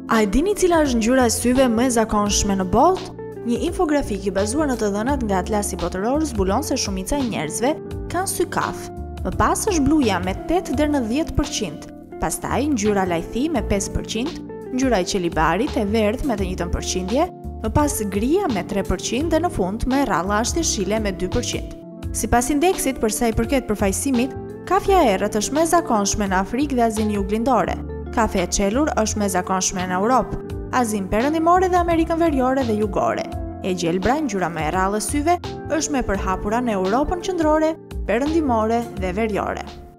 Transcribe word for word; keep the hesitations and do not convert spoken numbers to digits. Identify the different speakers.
Speaker 1: A e dini cila është ngjyra e syve më e zakonshme në botë? Një infografik i bazuar në të dhënat nga Atlasi Botëror zbulon se shumica e njerëzve kanë sy kafë. Më pas është bluja me tetë deri në dhjetë përqind, pastaj ngjyra lajthi me pesë përqind, ngjyra e qelibarit e verdh me të njëjtën përqindje, më pas gria me tre përqind dhe në fund me rralla ashtjeshile me dy përqind. Sipas indeksit për sa i përket përfaqësimit, kafja e errët është më e zakonshme në Afrikë dhe Azinë Juglindore. Kafe e qelur është më e zakonshme në Europë, Azinë Perëndimore dhe Amerikën Veriore dhe Jugore. E gjelbra, ngjyra më e rrallë e syve, është më e përhapura në Europën Qendrore, Perëndimore dhe Veriore.